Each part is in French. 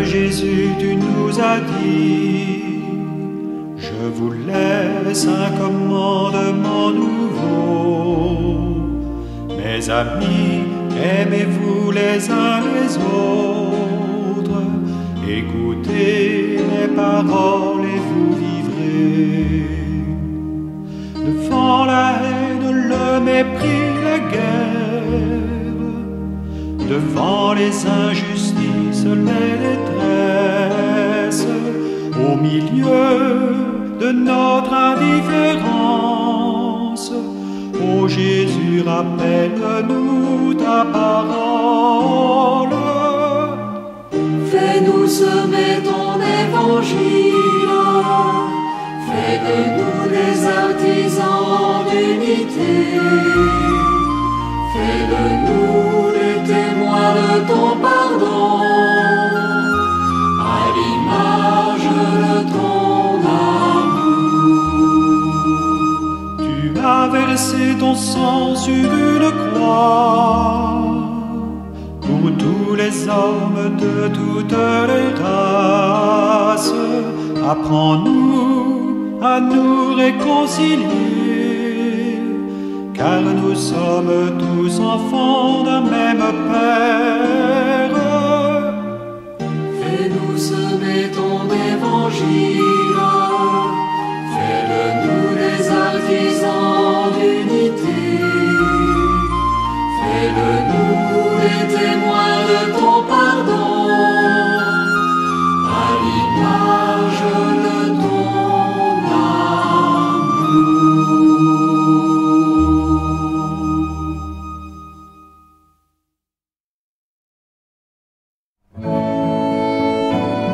Jésus, tu nous as dit, je vous laisse un commandement nouveau. Mes amis, aimez-vous les uns les autres, écoutez mes paroles et vous vivrez. Devant la haine, le mépris, la guerre, devant les injustices, les détresses, au milieu de notre indifférence, ô Jésus, rappelle-nous ta parole. Fais-nous semer ton évangile, fais de nous des artisans d'unité, fais de nous des témoins de ton pardon, à l'image de ton amour. Tu as versé ton sang sur une croix pour tous les hommes de toutes les races. Apprends-nous à nous réconcilier, car nous sommes tous enfants d'un même Père. Fais-nous semer ton évangile, fais de nous des artisans d'unité, fais de nous des témoins de ton pardon, à l'image de ton amour.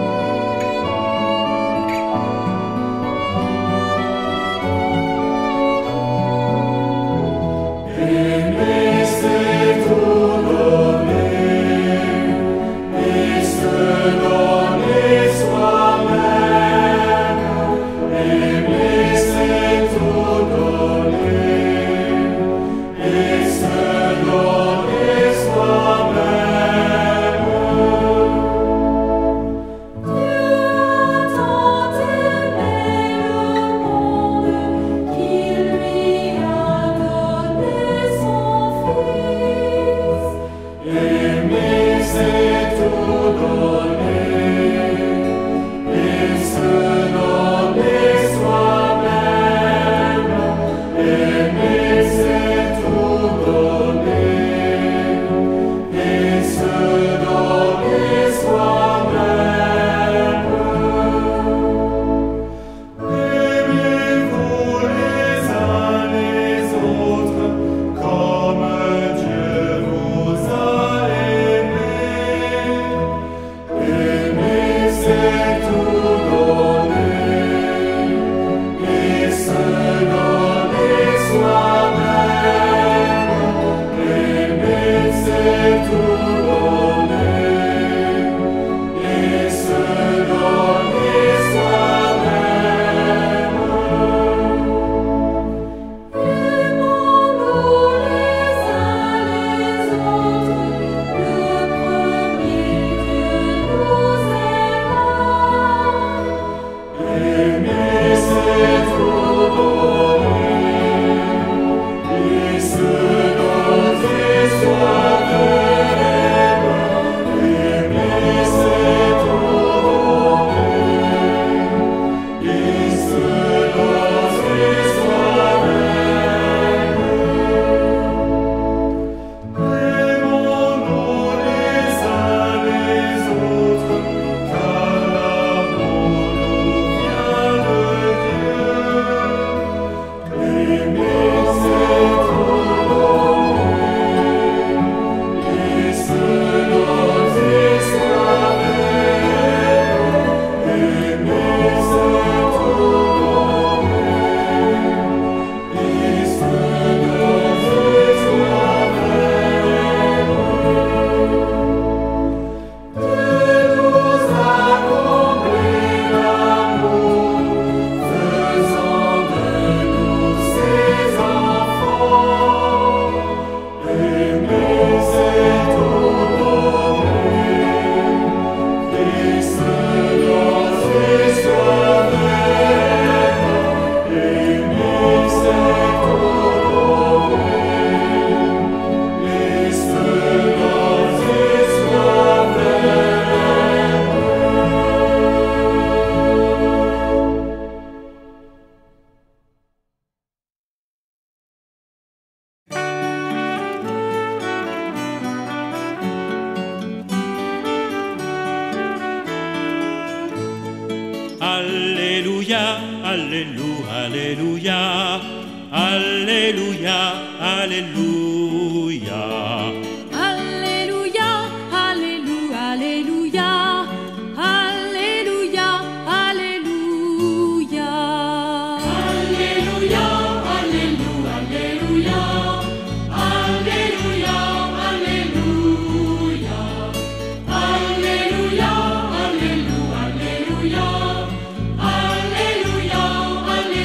Alléluia, Alléluia, Alléluia. Alléluia, Alléluia, Alléluia, Alléluia, Alléluia. Alléluia, Alléluia, Alléluia, Alléluia, Alléluia, Alléluia, Alléluia, Alléluia, Alléluia,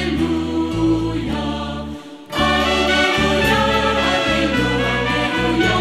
Alléluia, Alléluia, Alléluia,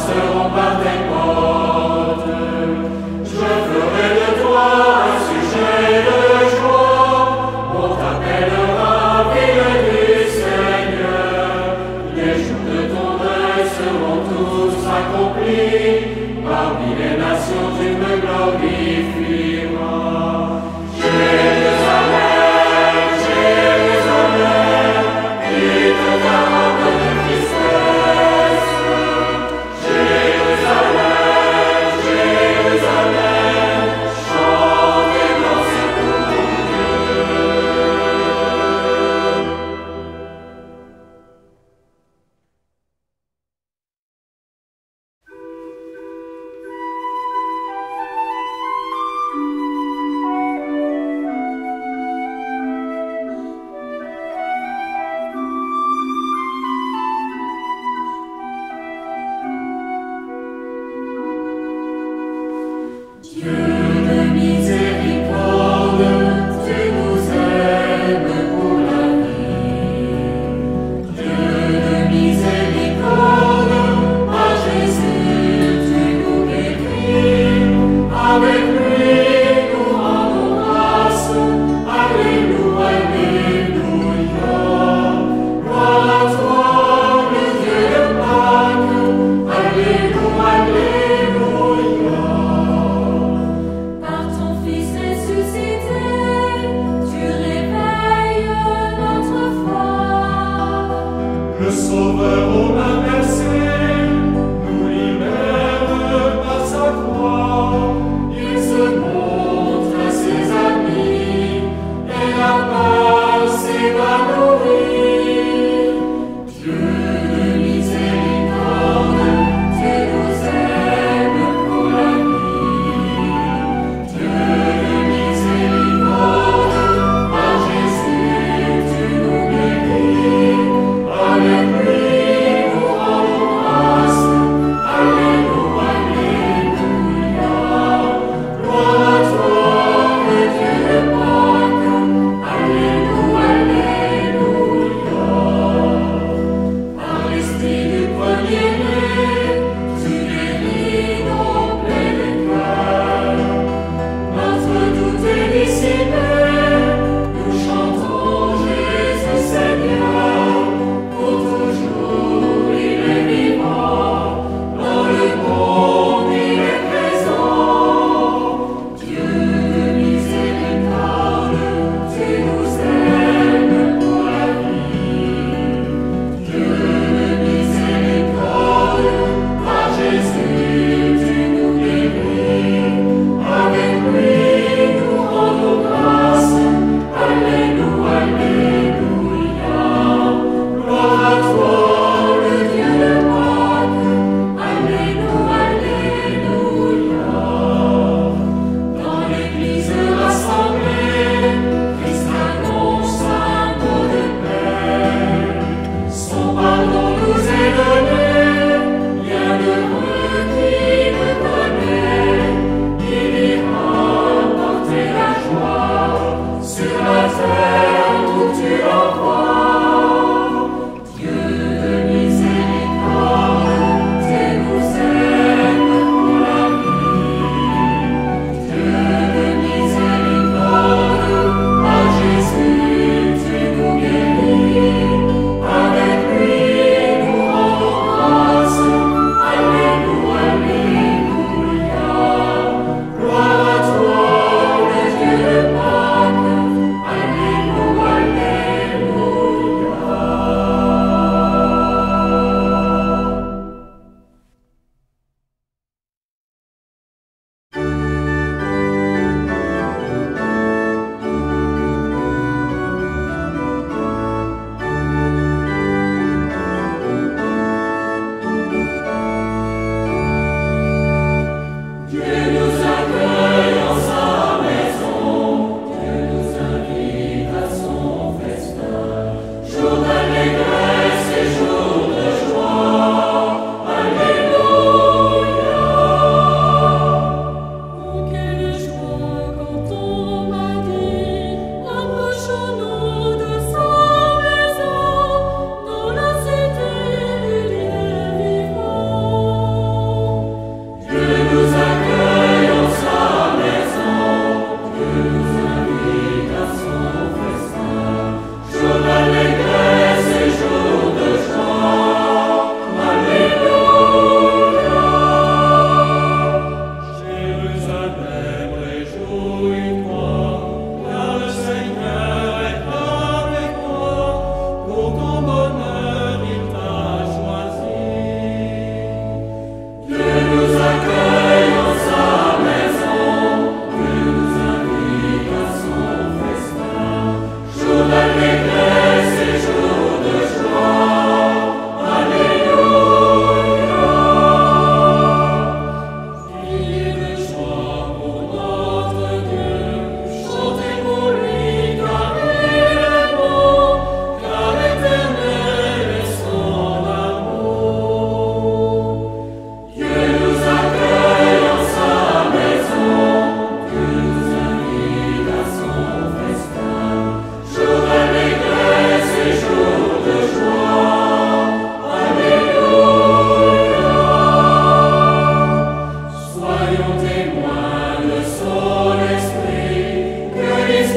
passeront par tes portes. Je ferai de toi un sujet de joie. On t'appellera ville du Seigneur. Les jours de ton deuil seront tous accomplis. Parmi les nations, tu me glorifieras. Jérusalem, Jérusalem, quitte ta robe de tristesse. Jérusalem,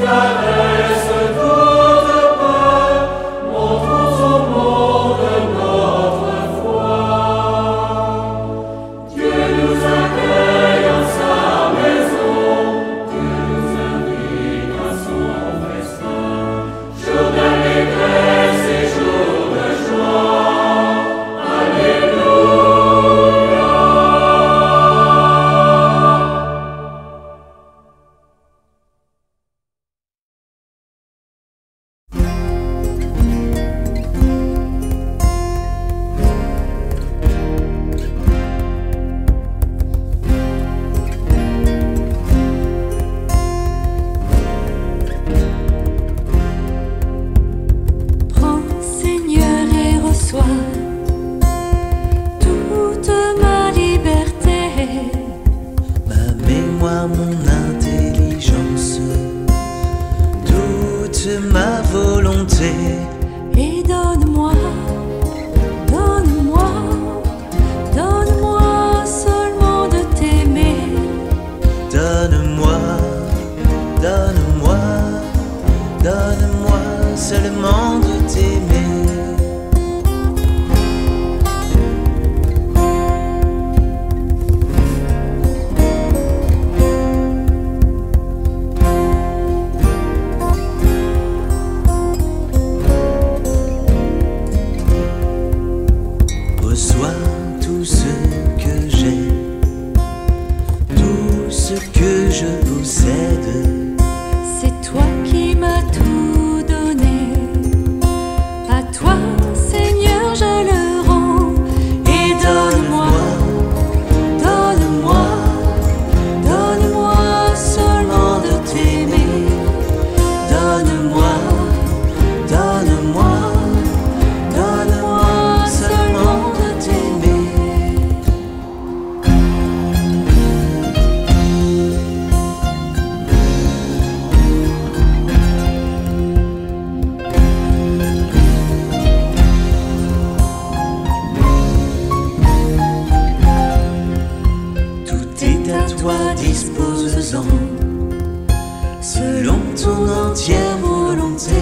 selon ton entière volonté,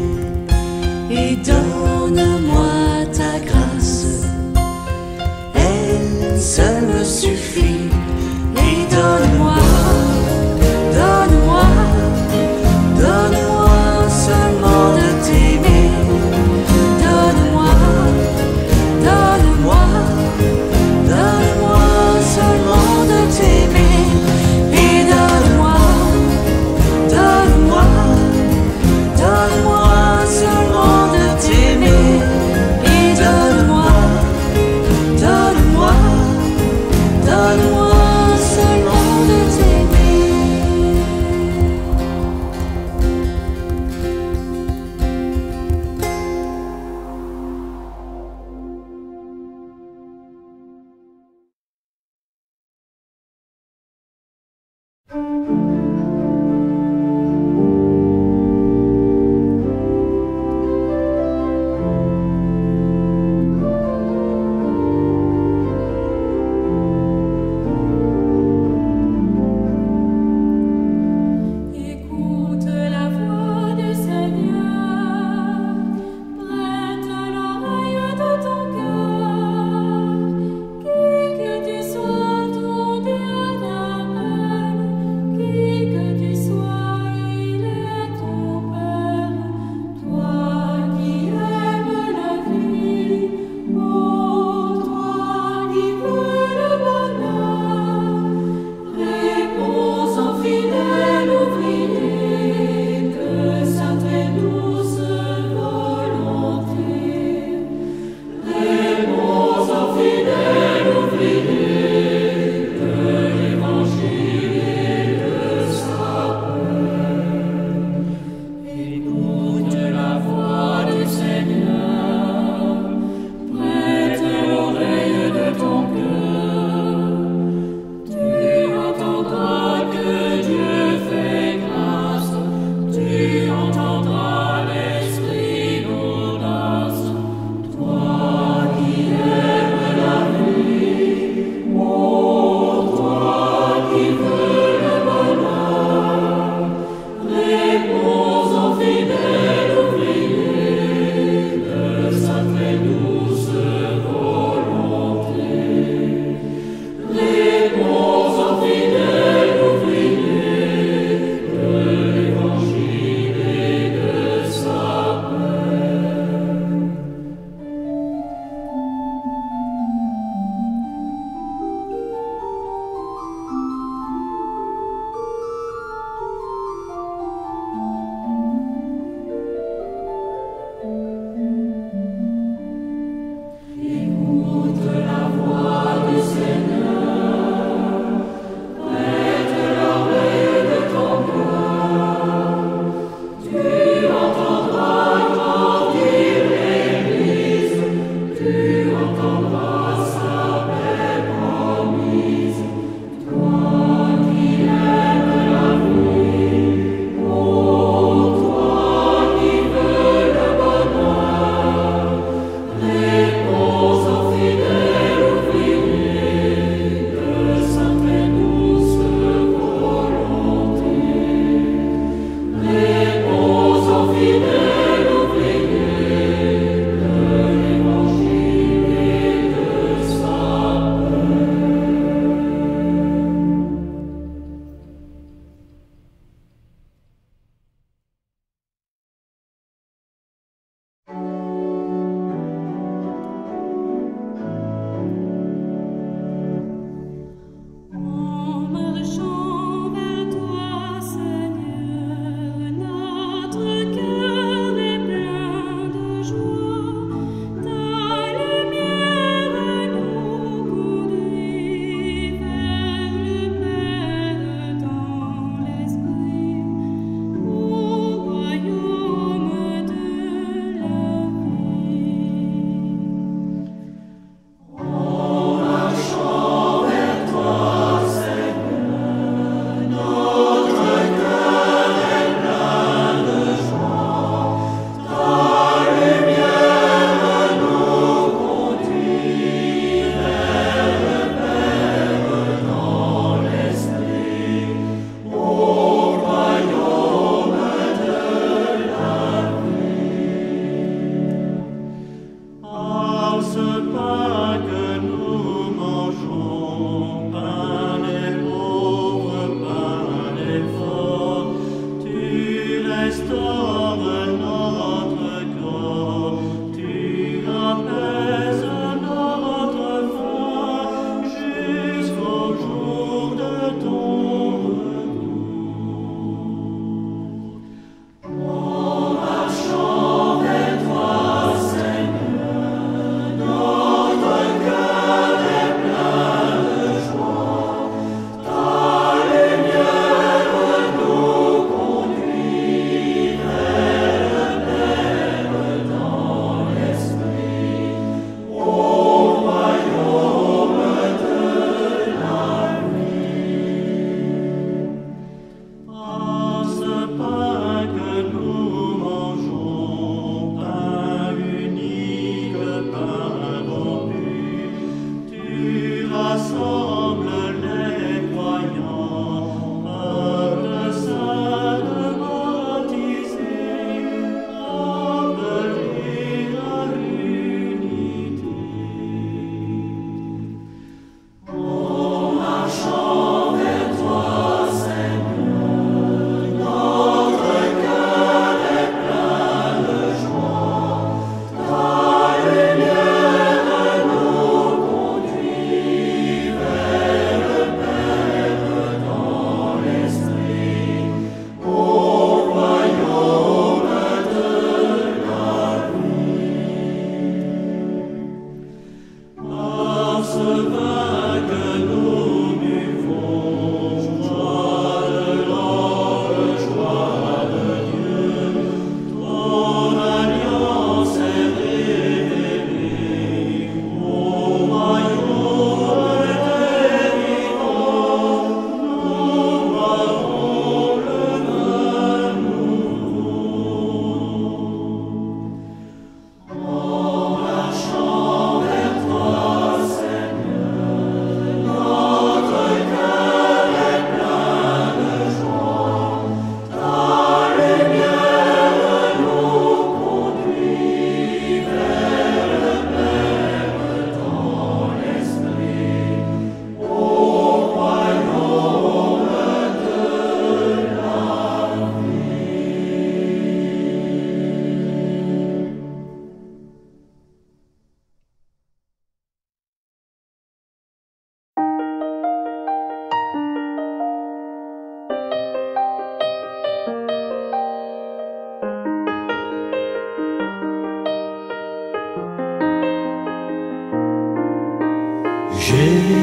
et donne-moi ta grâce. Elle seule me suffit, et donne-moi, donne-moi, donne-moi seulement de t'aimer. Donne-moi, donne-moi, donne-moi seulement de t'aimer. Et donne-moi, donne-moi,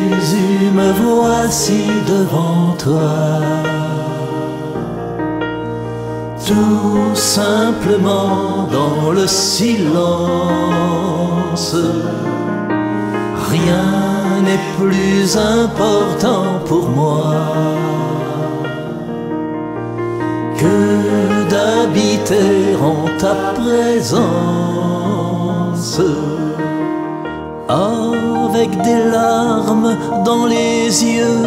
Jésus, me voici devant toi, tout simplement dans le silence. Rien n'est plus important pour moi que d'habiter en ta présence, avec des larmes dans les yeux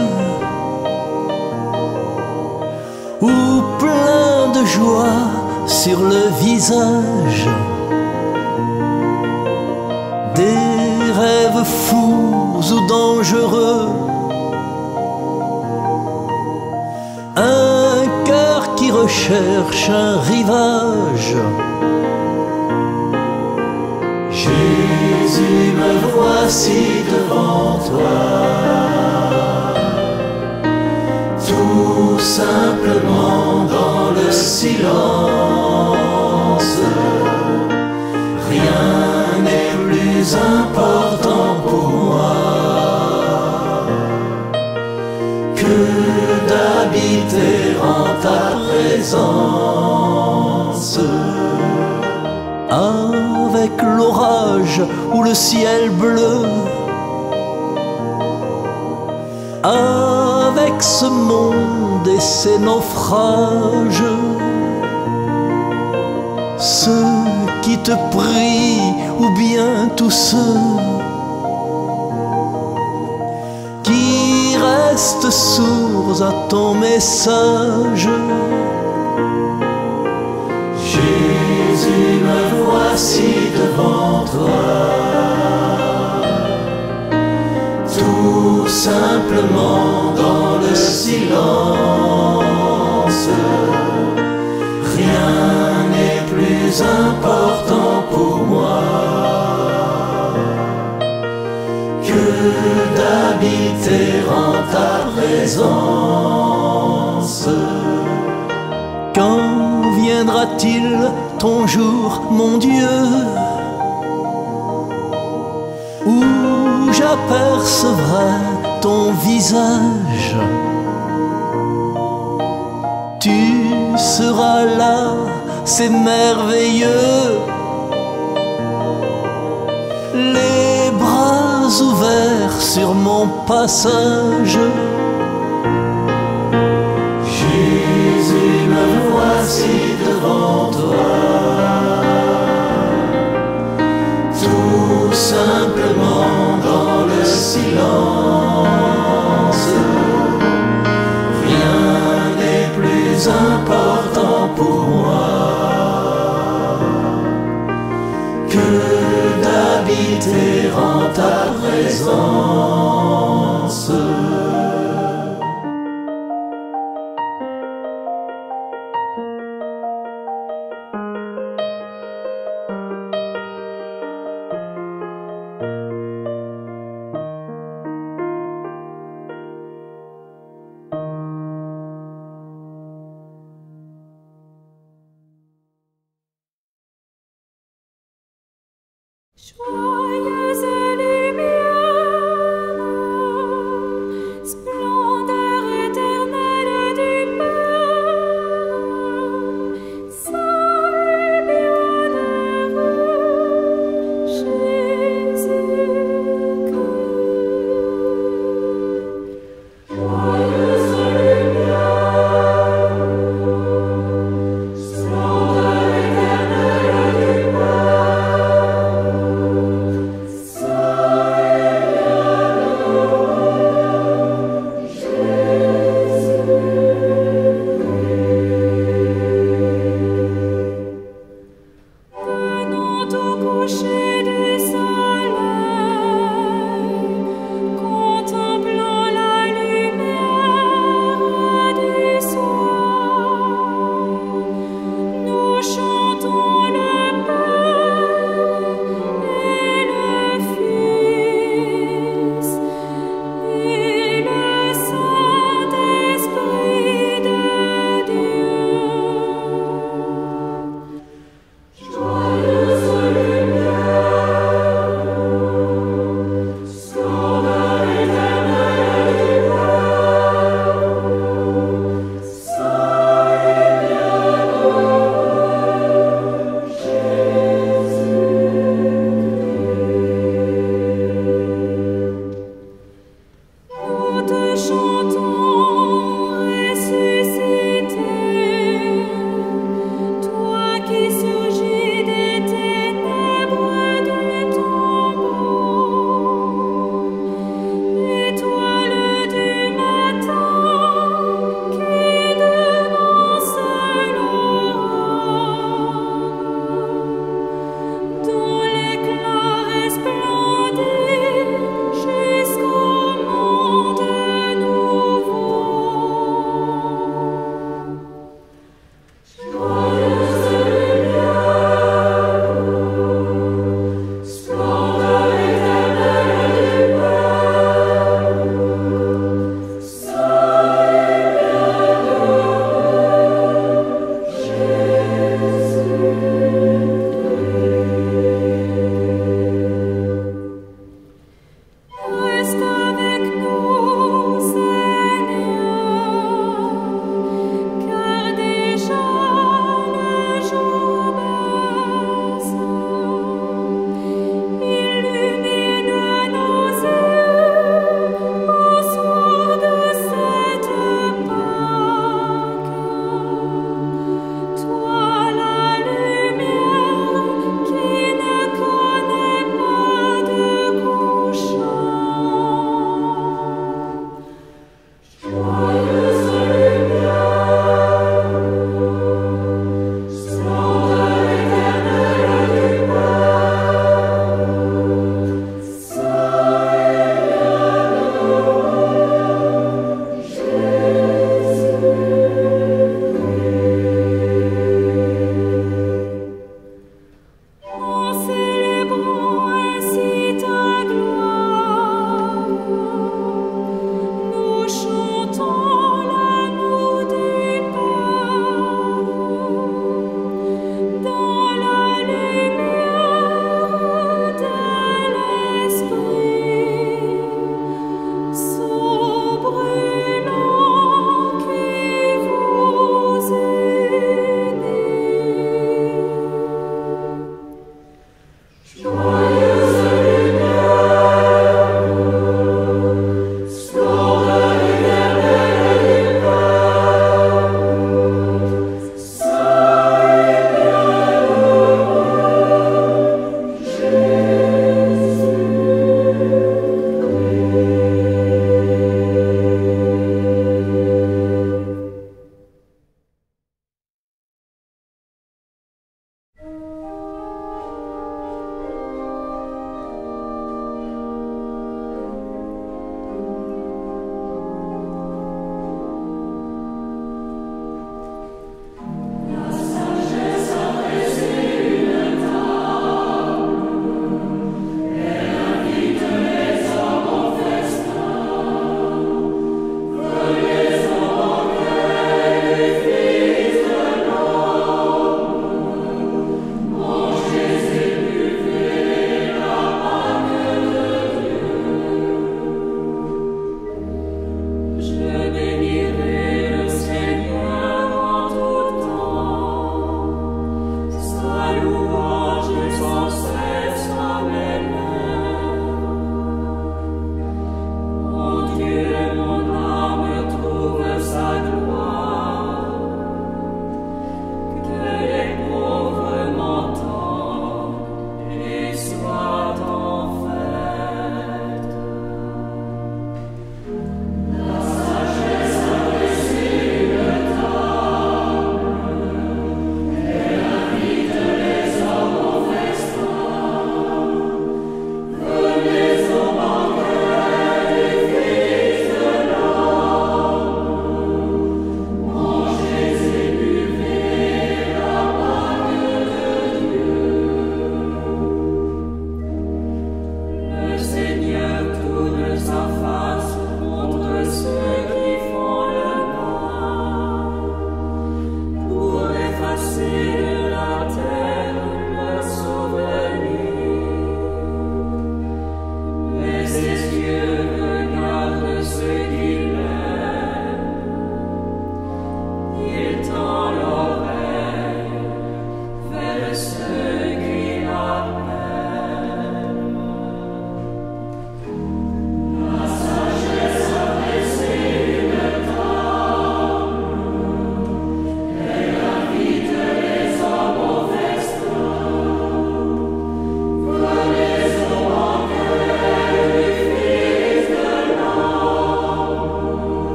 ou plein de joie sur le visage, des rêves fous ou dangereux, un cœur qui recherche un rivage. Jésus, me voici devant toi, tout simplement dans le silence. Rien n'est plus important pour moi que d'habiter en ta présence, avec l'orage ou le ciel bleu, avec ce monde et ses naufrages, ceux qui te prient ou bien tous ceux qui restent sourds à ton message. Jésus, me voici devant toi, tout simplement dans le silence. Rien n'est plus important pour moi que d'habiter en ta présence. Quand viendra-t-il ton jour, mon Dieu, où j'apercevrai ton visage? Tu seras là, c'est merveilleux, les bras ouverts sur mon passage. Jésus, me voici devant toi, tout simplement dans le silence. Rien n'est plus important pour moi que d'habiter en ta présence. Joyeuse lumière, splendeur éternelle du Père, saint et bienheureux Jésus-Christ. Joyeuse lumière, splendeur éternelle du Père,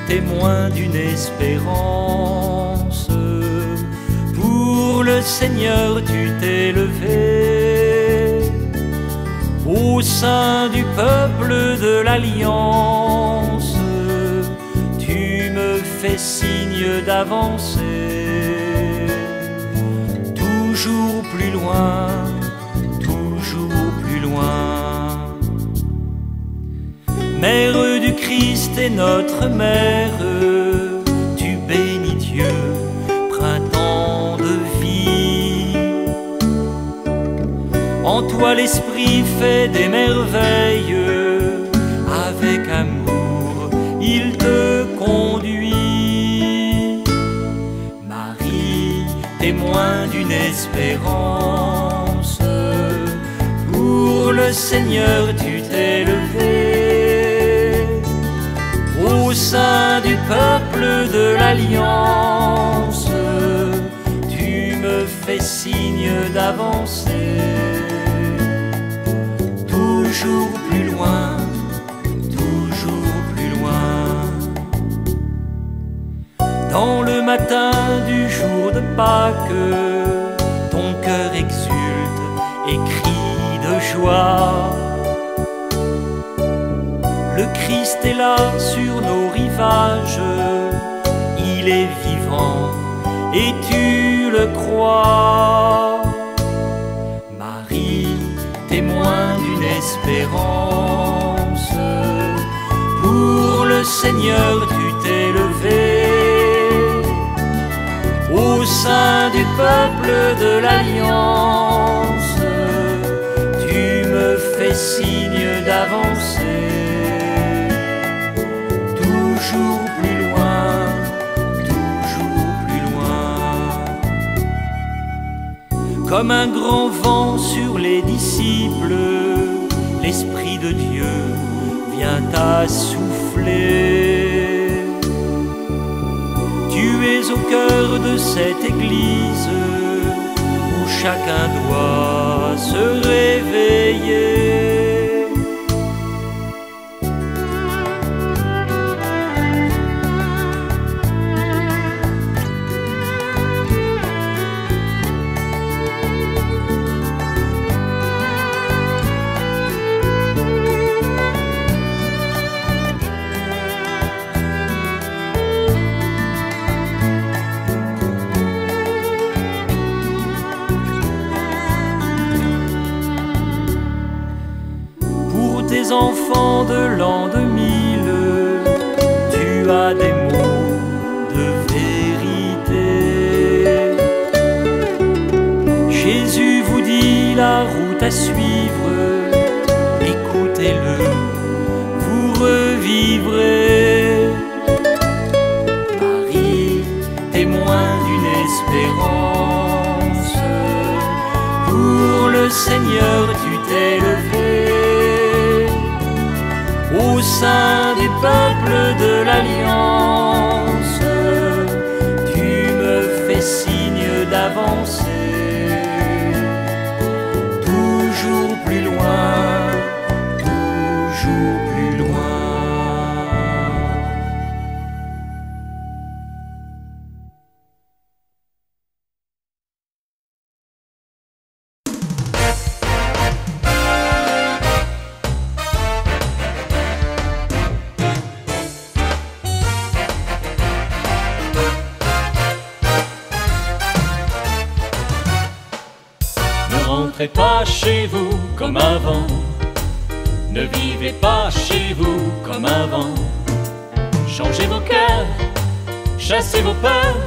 témoin d'une espérance. Pour le Seigneur tu t'es levé, au sein du peuple de l'Alliance. Tu me fais signe d'avancer, toujours plus loin, toujours plus loin. Mère du Christ et notre mère, tu bénis Dieu, printemps de vie. En toi l'Esprit fait des merveilles, avec amour il te conduit. Marie, témoin d'une espérance, pour le Seigneur tu t'es levé, au sein du peuple de l'Alliance. Tu me fais signe d'avancer, toujours plus loin, toujours plus loin. Dans le matin du jour de Pâques, ton cœur exulte et crie de joie. Le Christ est là sur nos rivages, il est vivant et tu le crois. Marie, témoin d'une espérance, pour le Seigneur tu t'es levé, au sein du peuple de l'Alliance. Tu me fais signe d'avancer, toujours plus loin, toujours plus loin. Comme un grand vent sur les disciples, l'Esprit de Dieu vient à souffler. Tu es au cœur de cette église où chacun doit se réveiller. Tes enfants de l'an 2000, tu as des mots de vérité. Jésus vous dit la route à suivre, écoutez-le, vous revivrez. Marie, témoin d'une espérance, pour le Seigneur tu t'es levé, au sein du peuple de l'Alliance. Tu me fais signe d'avancer, toujours plus loin, toujours plus loin. Ne rentrez pas chez vous comme avant, ne vivez pas chez vous comme avant. Changez vos cœurs, chassez vos peurs,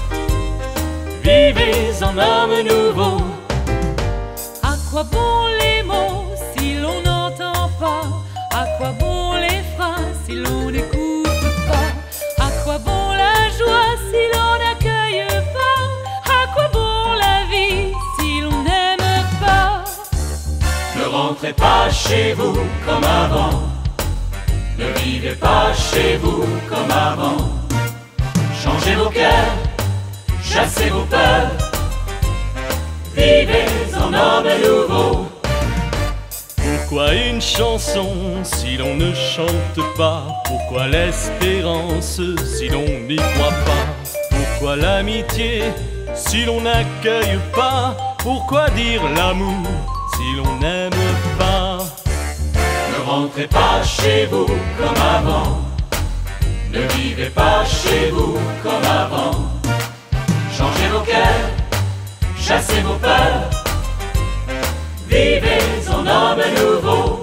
vivez en homme nouveau. À quoi bon les mots si l'on n'entend pas? À quoi bon les phrases si l'on n'écoute pas? À quoi bon la joie si l'on n'accueille pas? À quoi bon la vie si l'on n'aime pas? Ne rentrez pas chez vous comme avant, ne vivez pas chez vous comme avant. Changez vos cœurs, chassez vos peurs, vivez en homme nouveau. Pourquoi une chanson si l'on ne chante pas? Pourquoi l'espérance si l'on n'y croit pas? Pourquoi l'amitié si l'on n'accueille pas? Pourquoi dire l'amour si l'on n'aime pas? Ne rentrez pas chez vous comme avant, ne vivez pas chez vous comme avant. Changez vos cœurs, chassez vos peurs, vivez en homme nouveau.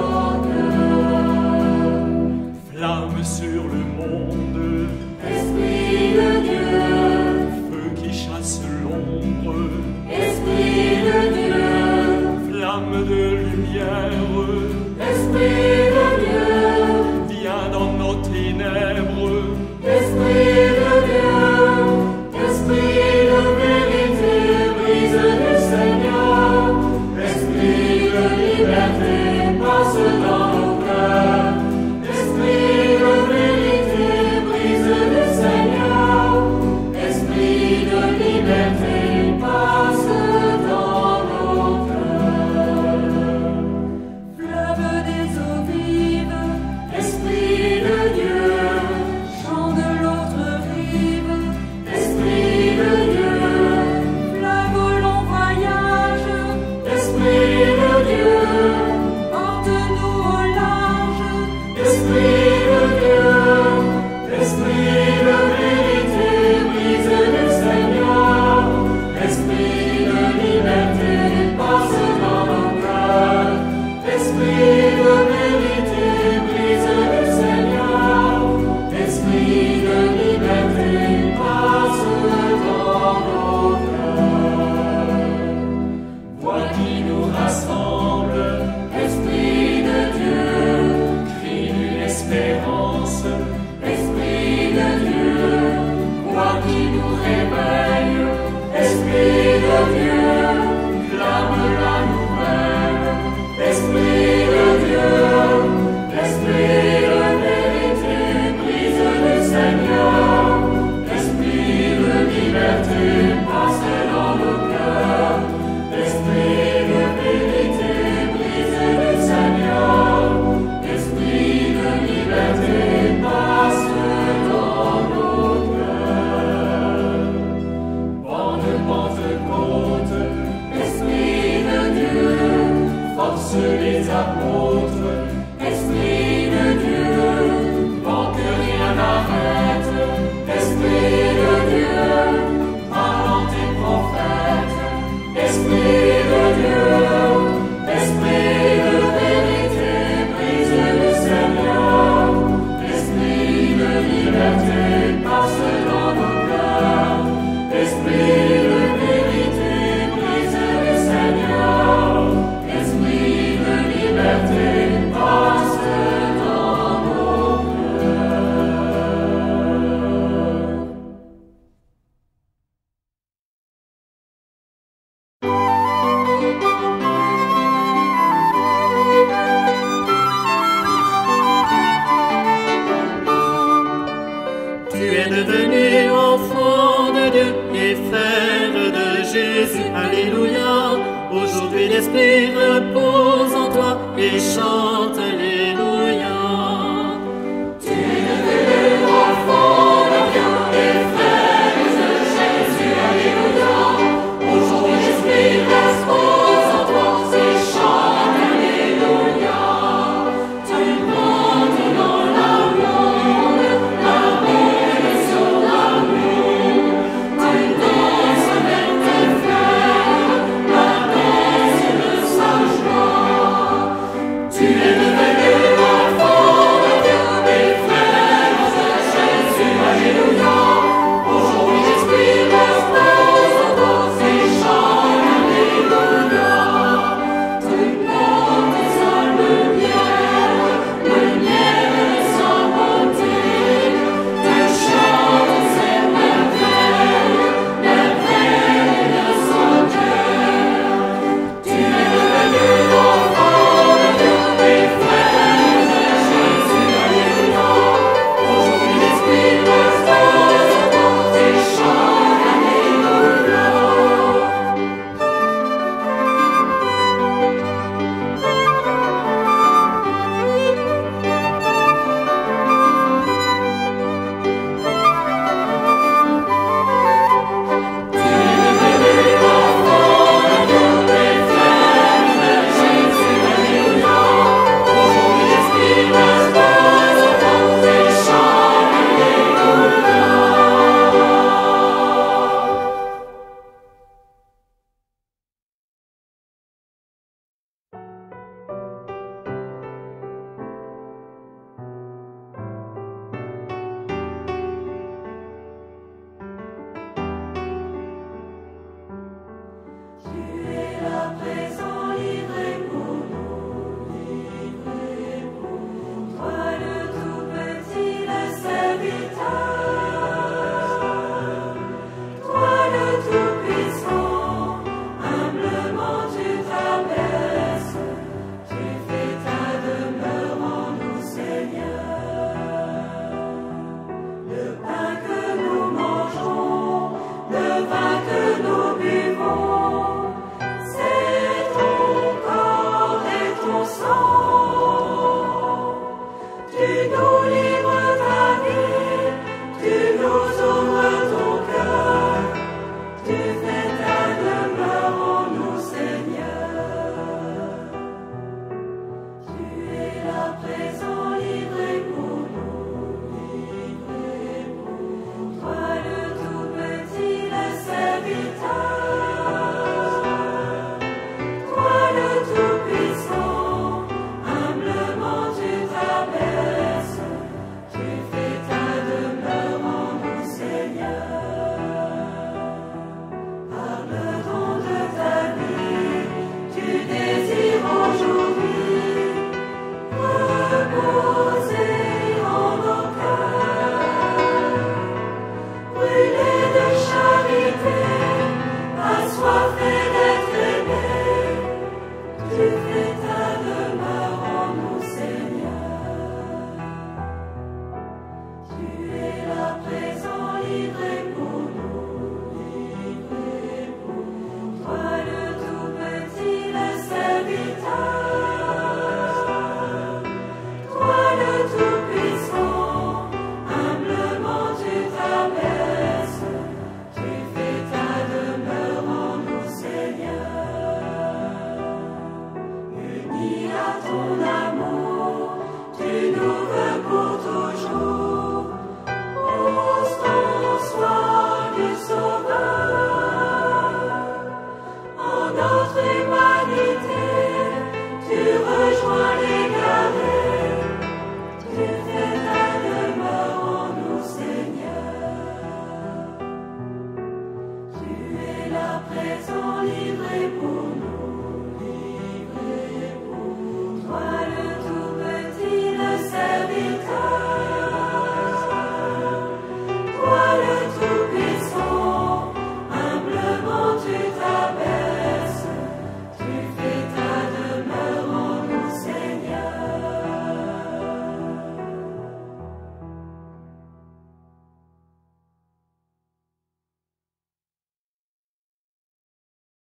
sur le monde. Esprit lumière. Esprit de Dieu, Viens dans nos ténèbres. Esprit de Dieu, Esprit de vérité, brise du Seigneur. Esprit de liberté, passe dans nos cœurs. Esprit de vérité, brise du Seigneur. Esprit de liberté, passe dans nos cœurs. Fleuve des eaux vives, Esprit de Dieu, chant de l'autre rive, Esprit de Dieu, fleuve au long voyage, Esprit de Dieu, porte-nous au large, Esprit de Dieu, Esprit de vérité, brise du Seigneur, Esprit de liberté, passe dans nos cœurs, Esprit de vérité, brise du Seigneur, Esprit de liberté, passe dans nos cœurs. Voix qui nous rassemble, Esprit de Dieu, cri d'une espérance, Esprit de Dieu, voix qui nous réveille, Esprit de Dieu, clame la nouvelle, Esprit de Dieu, Esprit de vérité, brise du Seigneur, Esprit de liberté, passe dans nos cœurs, Esprit de vérité, brise du Seigneur, Esprit de liberté, passe dans nos cœurs. Vent de Pentecôte, Esprit de Dieu, force les apôtres, Esprit de Dieu, vent que rien n'arrête, Esprit de Dieu, parlant tes prophètes, Esprit de Dieu, Esprit de vérité, brise du Seigneur, Esprit de liberté, passe dans nos cœurs, Esprit de vérité, brise du Seigneur, Esprit de liberté, passe dans nos cœurs. Tu es devenu enfant de Dieu et frère de Jésus. Alléluia. Aujourd'hui l'Esprit repose en toi et chante Alléluia. Tu es devenu enfant de Dieu et frère de Jésus, Alléluia. Aujourd'hui l'Esprit repose en toi et chante Alléluia. Tu montes dans la ronde, la ronde sur la lune. Tu danses avec tes frères, la danse de sa joie. Tu es devenu enfant de Dieu et frère de Jésus, Alléluia.